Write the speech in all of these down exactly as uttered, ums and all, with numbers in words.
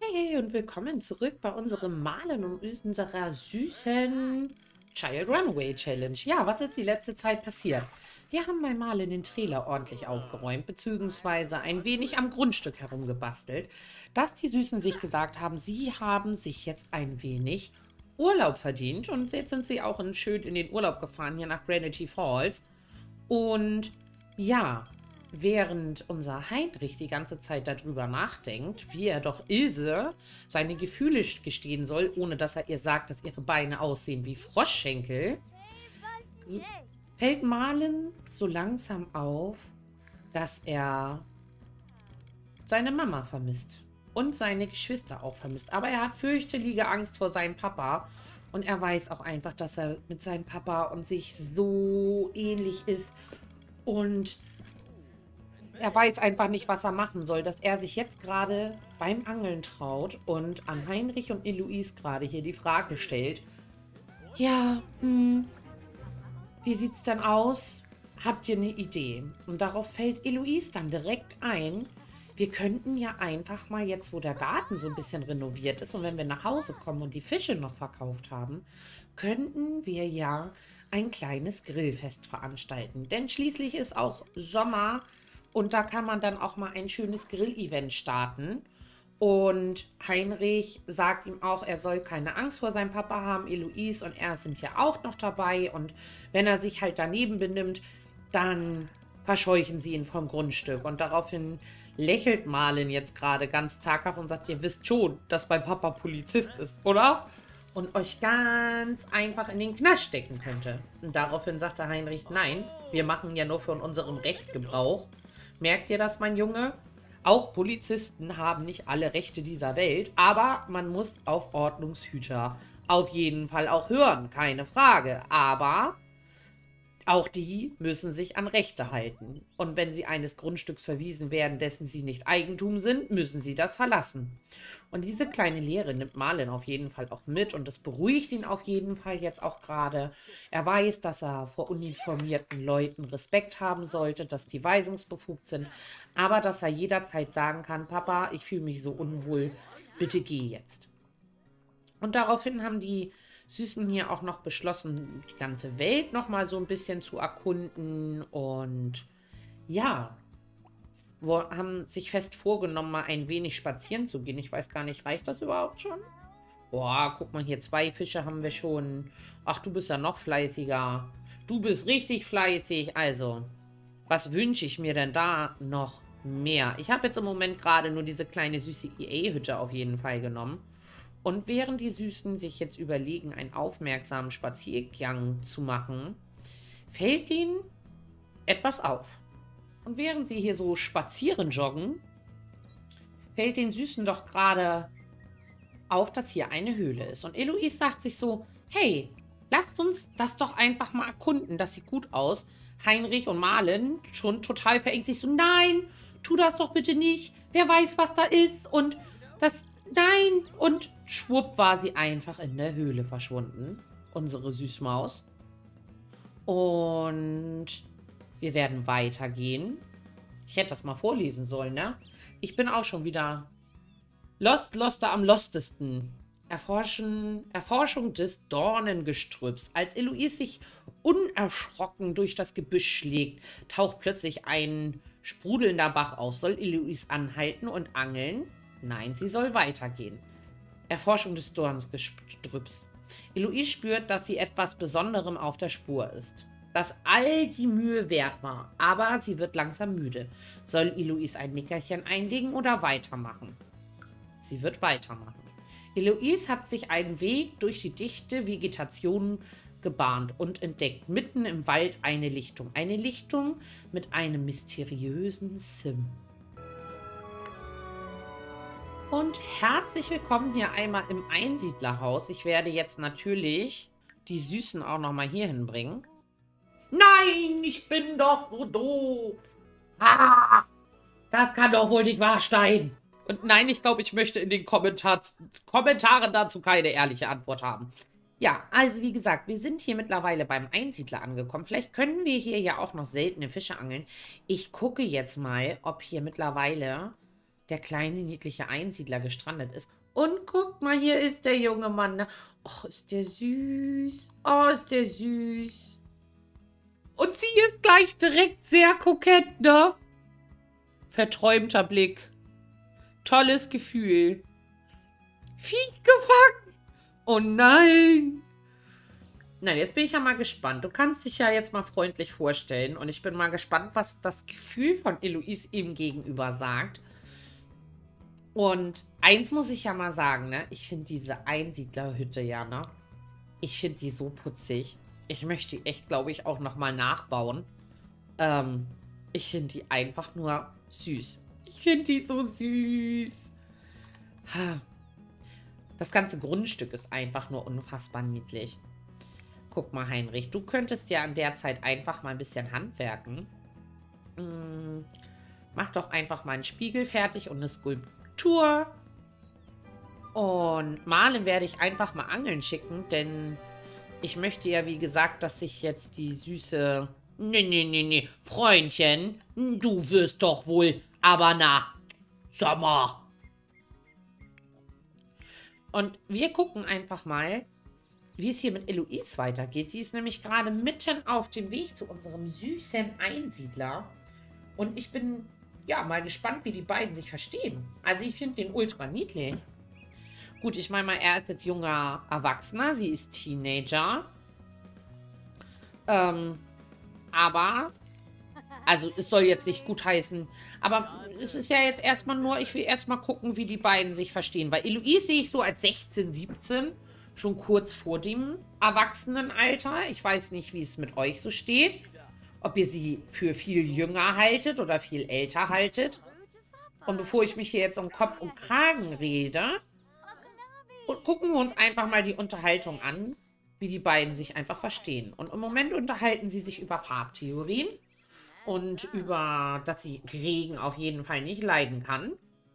Hey und willkommen zurück bei unserem Malen und unserer süßen Child Runaway Challenge. Ja, was ist die letzte Zeit passiert? Wir haben beim Malen den Trailer ordentlich aufgeräumt, beziehungsweise ein wenig am Grundstück herumgebastelt, dass die Süßen sich gesagt haben, sie haben sich jetzt ein wenig Urlaub verdient. Und jetzt sind sie auch in, schön in den Urlaub gefahren, hier nach Granity Falls. Und ja, während unser Heinrich die ganze Zeit darüber nachdenkt, wie er doch Ilse seine Gefühle gestehen soll, ohne dass er ihr sagt, dass ihre Beine aussehen wie Froschschenkel, fällt Marlin so langsam auf, dass er seine Mama vermisst und seine Geschwister auch vermisst. Aber er hat fürchterliche Angst vor seinem Papa und er weiß auch einfach, dass er mit seinem Papa und sich so ähnlich ist und er weiß einfach nicht, was er machen soll, dass er sich jetzt gerade beim Angeln traut und an Heinrich und Eloise gerade hier die Frage stellt, ja, hm, wie sieht's denn aus? Habt ihr eine Idee? Und darauf fällt Eloise dann direkt ein, wir könnten ja einfach mal jetzt, wo der Garten so ein bisschen renoviert ist und wenn wir nach Hause kommen und die Fische noch verkauft haben, könnten wir ja ein kleines Grillfest veranstalten. Denn schließlich ist auch Sommer. Und da kann man dann auch mal ein schönes Grill-Event starten. Und Heinrich sagt ihm auch, er soll keine Angst vor seinem Papa haben. Eloise und er sind ja auch noch dabei. Und wenn er sich halt daneben benimmt, dann verscheuchen sie ihn vom Grundstück. Und daraufhin lächelt Marlin jetzt gerade ganz zaghaft und sagt, ihr wisst schon, dass mein Papa Polizist ist, oder? Und euch ganz einfach in den Knast stecken könnte. Und daraufhin sagte Heinrich, nein, wir machen ja nur von unserem Recht Gebrauch. Merkt ihr das, mein Junge? Auch Polizisten haben nicht alle Rechte dieser Welt, aber man muss auf Ordnungshüter auf jeden Fall auch hören, keine Frage. Aber auch die müssen sich an Rechte halten. Und wenn sie eines Grundstücks verwiesen werden, dessen sie nicht Eigentum sind, müssen sie das verlassen. Und diese kleine Lehre nimmt Marlin auf jeden Fall auch mit und das beruhigt ihn auf jeden Fall jetzt auch gerade. Er weiß, dass er vor uniformierten Leuten Respekt haben sollte, dass die weisungsbefugt sind, aber dass er jederzeit sagen kann, Papa, ich fühle mich so unwohl, bitte geh jetzt. Und daraufhin haben die Süßen hier auch noch beschlossen, die ganze Welt noch mal so ein bisschen zu erkunden und ja, wo, haben sich fest vorgenommen, mal ein wenig spazieren zu gehen. Ich weiß gar nicht, reicht das überhaupt schon? Boah, guck mal hier, zwei Fische haben wir schon. Ach, du bist ja noch fleißiger. Du bist richtig fleißig. Also, was wünsche ich mir denn da noch mehr? Ich habe jetzt im Moment gerade nur diese kleine süße E A-Hütte auf jeden Fall genommen. Und während die Süßen sich jetzt überlegen, einen aufmerksamen Spaziergang zu machen, fällt ihnen etwas auf. Und während sie hier so spazieren joggen, fällt den Süßen doch gerade auf, dass hier eine Höhle ist. Und Eloise sagt sich so, hey, lasst uns das doch einfach mal erkunden, das sieht gut aus. Heinrich und Marlin schon total verängstigt, so, nein, tu das doch bitte nicht, wer weiß, was da ist und das... Nein! Und schwupp war sie einfach in der Höhle verschwunden. Unsere Süßmaus. Und wir werden weitergehen. Ich hätte das mal vorlesen sollen, ne? Ich bin auch schon wieder Lost, Loster am lostesten. Erforschen, Erforschung des Dornengestrüpps. Als Eloise sich unerschrocken durch das Gebüsch schlägt, taucht plötzlich ein sprudelnder Bach auf. Soll Eloise anhalten und angeln? Nein, sie soll weitergehen. Erforschung des Dornengestrüpps. Eloise spürt, dass sie etwas Besonderem auf der Spur ist. Dass all die Mühe wert war, aber sie wird langsam müde. Soll Eloise ein Nickerchen einlegen oder weitermachen? Sie wird weitermachen. Eloise hat sich einen Weg durch die dichte Vegetation gebahnt und entdeckt mitten im Wald eine Lichtung. Eine Lichtung mit einem mysteriösen Sim. Und herzlich willkommen hier einmal im Einsiedlerhaus. Ich werde jetzt natürlich die Süßen auch noch mal hier hinbringen. Nein, ich bin doch so doof. Ah, das kann doch wohl nicht wahr sein. Und nein, ich glaube, ich möchte in den Kommentar Kommentaren dazu keine ehrliche Antwort haben. Ja, also wie gesagt, wir sind hier mittlerweile beim Einsiedler angekommen. Vielleicht können wir hier ja auch noch seltene Fische angeln. Ich gucke jetzt mal, ob hier mittlerweile der kleine, niedliche Einsiedler gestrandet ist. Und guck mal, hier ist der junge Mann. Ne? Och, ist der süß. Oh, ist der süß. Und sie ist gleich direkt sehr kokett, ne? Verträumter Blick. Tolles Gefühl. Viech gefangen. Oh nein. Nein, jetzt bin ich ja mal gespannt. Du kannst dich ja jetzt mal freundlich vorstellen. Und ich bin mal gespannt, was das Gefühl von Eloise ihm gegenüber sagt. Und eins muss ich ja mal sagen, ne? Ich finde diese Einsiedlerhütte ja, ne? Ich finde die so putzig. Ich möchte die echt, glaube ich, auch nochmal nachbauen. Ähm, ich finde die einfach nur süß. Ich finde die so süß. Das ganze Grundstück ist einfach nur unfassbar niedlich. Guck mal, Heinrich, du könntest ja in der Zeit einfach mal ein bisschen handwerken. Hm, mach doch einfach mal einen Spiegel fertig und eine Skulptur. Und Malen werde ich einfach mal angeln schicken, denn ich möchte ja, wie gesagt, dass sich jetzt die süße... Nee, nee, nee, nee, Freundchen, du wirst doch wohl... Aber na, sag mal. Und wir gucken einfach mal, wie es hier mit Eloise weitergeht. Sie ist nämlich gerade mitten auf dem Weg zu unserem süßen Einsiedler. Und ich bin, ja, mal gespannt, wie die beiden sich verstehen. Also ich finde den ultra niedlich. Gut, ich meine mal, er ist jetzt junger Erwachsener. Sie ist Teenager. Ähm, aber... Also, es soll jetzt nicht gutheißen. Aber es ist ja jetzt erstmal nur, ich will erstmal gucken, wie die beiden sich verstehen. Weil Eloise sehe ich so als sechzehn, siebzehn, schon kurz vor dem Erwachsenenalter. Ich weiß nicht, wie es mit euch so steht. Ob ihr sie für viel jünger haltet oder viel älter haltet. Und bevor ich mich hier jetzt um Kopf und Kragen rede, und gucken wir uns einfach mal die Unterhaltung an, wie die beiden sich einfach verstehen. Und im Moment unterhalten sie sich über Farbtheorien. Und über, dass sie Regen auf jeden Fall nicht leiden kann.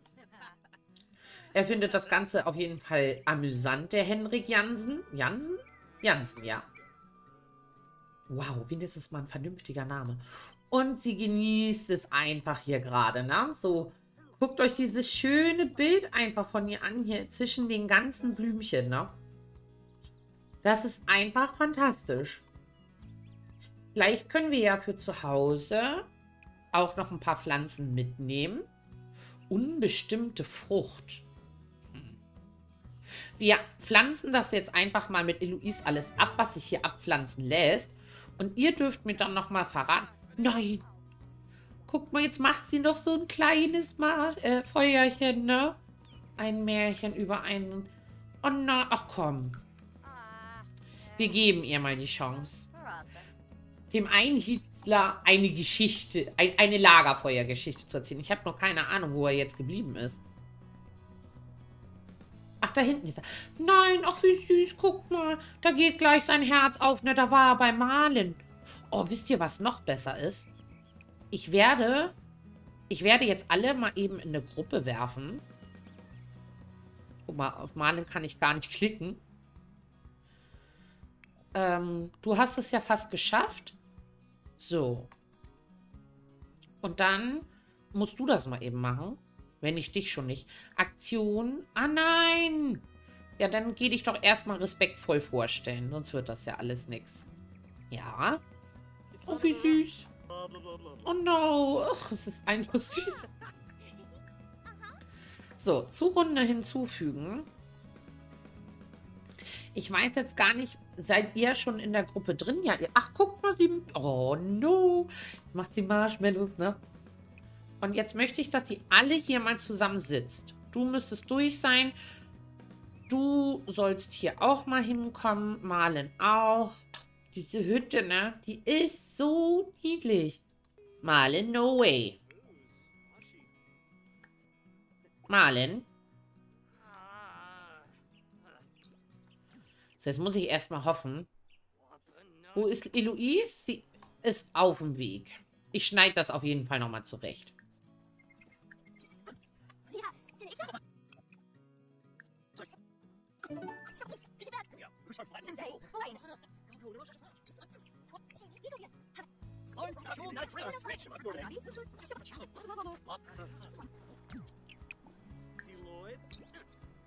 Er findet das Ganze auf jeden Fall amüsant, der Henrik Jansen. Jansen? Jansen, ja. Wow, wenigstens mal ein vernünftiger Name. Und sie genießt es einfach hier gerade, ne? So, guckt euch dieses schöne Bild einfach von ihr an, hier zwischen den ganzen Blümchen, ne? Das ist einfach fantastisch. Vielleicht können wir ja für zu Hause auch noch ein paar Pflanzen mitnehmen. Unbestimmte Frucht. Wir pflanzen das jetzt einfach mal mit Eloise alles ab, was sich hier abpflanzen lässt. Und ihr dürft mir dann noch mal verraten. Nein. Guck mal, jetzt macht sie noch so ein kleines Mar äh, Feuerchen, ne? Ein Märchen über einen... Oh na, ach komm. Wir geben ihr mal die Chance. Dem Einsiedler eine Geschichte, ein, eine Lagerfeuergeschichte zu erzählen. Ich habe noch keine Ahnung, wo er jetzt geblieben ist. Ach, da hinten ist er. Nein, ach wie süß, guck mal. Da geht gleich sein Herz auf, ne? Da war er beim Malen. Oh, wisst ihr, was noch besser ist? Ich werde, ich werde jetzt alle mal eben in eine Gruppe werfen. Guck mal, auf Malen kann ich gar nicht klicken. Ähm, du hast es ja fast geschafft. So. Und dann musst du das mal eben machen. Wenn ich dich schon nicht. Aktion. Ah, nein. Ja, dann geh dich doch erstmal respektvoll vorstellen. Sonst wird das ja alles nix. Ja. Oh, wie süß. Oh no. Ach, es ist einfach süß. So, zur Runde hinzufügen. Ich weiß jetzt gar nicht, seid ihr schon in der Gruppe drin? Ja, ihr, ach, guck mal, sie... Oh, no. Macht sie Marshmallows, ne? Und jetzt möchte ich, dass die alle hier mal zusammen sitzt. Du müsstest durch sein. Du sollst hier auch mal hinkommen. Malen auch. Diese Hütte, ne? Die ist so niedlich. Malen, no way. Malen. Jetzt muss ich erstmal hoffen. Wo ist Eloise? Sie ist auf dem Weg. Ich schneide das auf jeden Fall nochmal zurecht.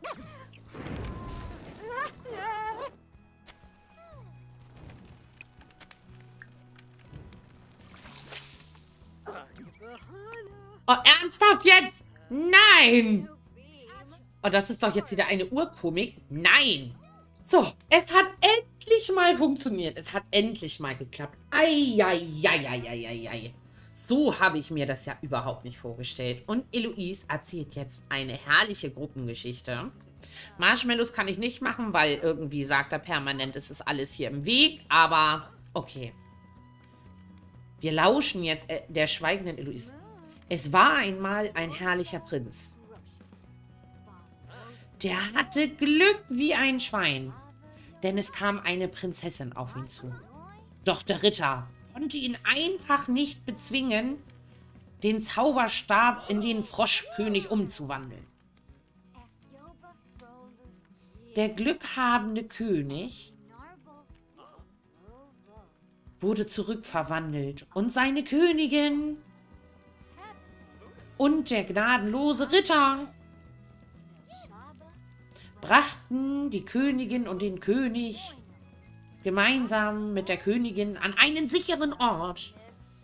Oh, ernsthaft jetzt? Nein! Oh, das ist doch jetzt wieder eine Urkomik. Nein! So, es hat endlich mal funktioniert. Es hat endlich mal geklappt. Eieieiei. So habe ich mir das ja überhaupt nicht vorgestellt. Und Eloise erzählt jetzt eine herrliche Gruppengeschichte. Marshmallows kann ich nicht machen, weil irgendwie sagt er permanent, es ist alles hier im Weg. Aber okay. Wir lauschen jetzt äh, der schweigenden Eloise. Es war einmal ein herrlicher Prinz. Der hatte Glück wie ein Schwein, denn es kam eine Prinzessin auf ihn zu. Doch der Ritter konnte ihn einfach nicht bezwingen, den Zauberstab in den Froschkönig umzuwandeln. Der glückhabende König wurde zurückverwandelt und seine Königin und der gnadenlose Ritter brachten die Königin und den König gemeinsam mit der Königin an einen sicheren Ort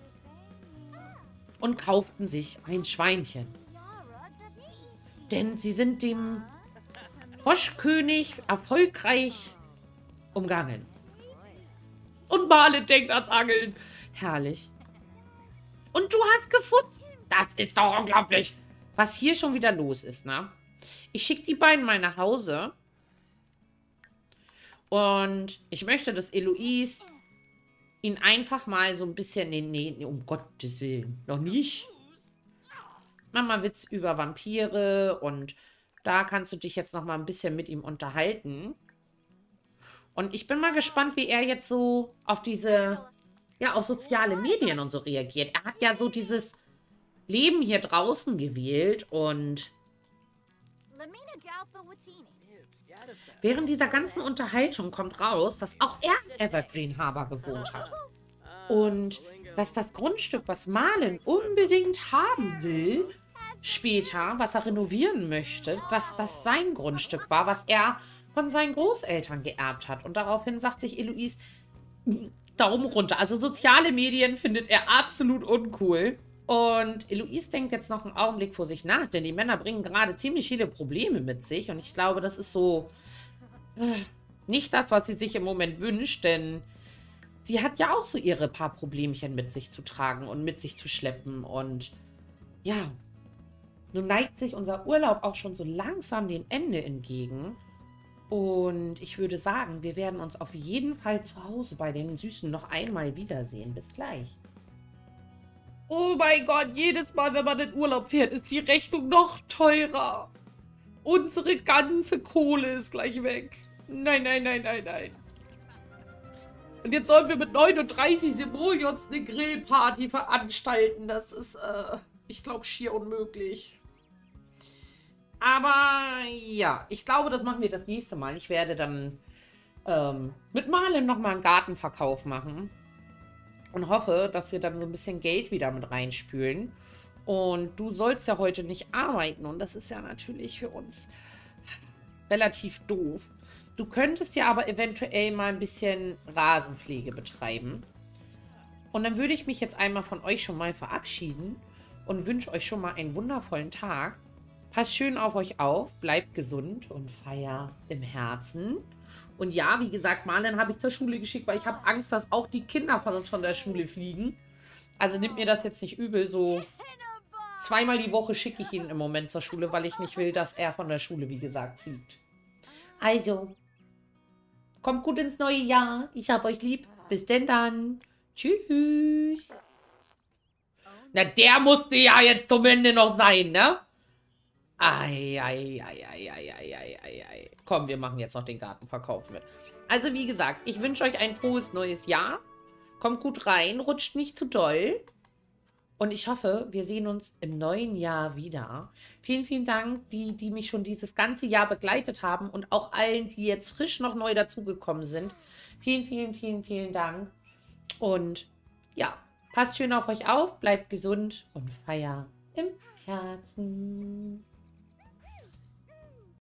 und kauften sich ein Schweinchen. Denn sie sind dem Froschkönig erfolgreich umgangen. Und Marlin denkt ans Angeln. Herrlich. Und du hast gefunden. Das ist doch unglaublich. Was hier schon wieder los ist, ne? Ich schicke die beiden mal nach Hause. Und ich möchte, dass Eloise ihn einfach mal so ein bisschen... Nee, nee, nee, um Gottes Willen. Noch nicht. Mama Witz über Vampire. Und da kannst du dich jetzt noch mal ein bisschen mit ihm unterhalten. Und ich bin mal gespannt, wie er jetzt so auf diese... Ja, auf soziale Medien und so reagiert. Er hat ja so dieses Leben hier draußen gewählt und... Während dieser ganzen Unterhaltung kommt raus, dass auch er Evergreen Harbor gewohnt hat. Und dass das Grundstück, was Marlin unbedingt haben will, später, was er renovieren möchte, dass das sein Grundstück war, was er von seinen Großeltern geerbt hat. Und daraufhin sagt sich Eloise, Daumen runter. Also soziale Medien findet er absolut uncool. Und Eloise denkt jetzt noch einen Augenblick vor sich nach, denn die Männer bringen gerade ziemlich viele Probleme mit sich. Und ich glaube, das ist so äh, nicht das, was sie sich im Moment wünscht, denn sie hat ja auch so ihre paar Problemchen mit sich zu tragen und mit sich zu schleppen. Und ja, nun neigt sich unser Urlaub auch schon so langsam dem Ende entgegen. Und ich würde sagen, wir werden uns auf jeden Fall zu Hause bei den Süßen noch einmal wiedersehen. Bis gleich. Oh mein Gott, jedes Mal, wenn man in Urlaub fährt, ist die Rechnung noch teurer. Unsere ganze Kohle ist gleich weg. Nein, nein, nein, nein, nein. Und jetzt sollen wir mit neununddreißig Simoleons eine Grillparty veranstalten. Das ist, äh, ich glaube, schier unmöglich. Aber ja, ich glaube, das machen wir das nächste Mal. Ich werde dann ähm, mit Marlin nochmal einen Gartenverkauf machen. Und hoffe, dass wir dann so ein bisschen Geld wieder mit reinspülen. Und du sollst ja heute nicht arbeiten. Und das ist ja natürlich für uns relativ doof. Du könntest ja aber eventuell mal ein bisschen Rasenpflege betreiben. Und dann würde ich mich jetzt einmal von euch schon mal verabschieden. Und wünsche euch schon mal einen wundervollen Tag. Passt schön auf euch auf. Bleibt gesund und feier im Herzen. Und ja, wie gesagt, Marlin habe ich zur Schule geschickt, weil ich habe Angst, dass auch die Kinder von uns von der Schule fliegen. Also nimmt mir das jetzt nicht übel. So zweimal die Woche schicke ich ihn im Moment zur Schule, weil ich nicht will, dass er von der Schule, wie gesagt, fliegt. Also, kommt gut ins neue Jahr. Ich habe euch lieb. Bis denn dann. Tschüss. Na, der musste ja jetzt zum Ende noch sein, ne? Ei, ei, ei, ei, ei, ei, ei, ei. Komm, wir machen jetzt noch den Gartenverkauf mit. Also wie gesagt, ich wünsche euch ein frohes neues Jahr. Kommt gut rein, rutscht nicht zu doll. Und ich hoffe, wir sehen uns im neuen Jahr wieder. Vielen, vielen Dank, die, die mich schon dieses ganze Jahr begleitet haben. Und auch allen, die jetzt frisch noch neu dazugekommen sind. Vielen, vielen, vielen, vielen Dank. Und ja, passt schön auf euch auf, bleibt gesund und feier im Herzen.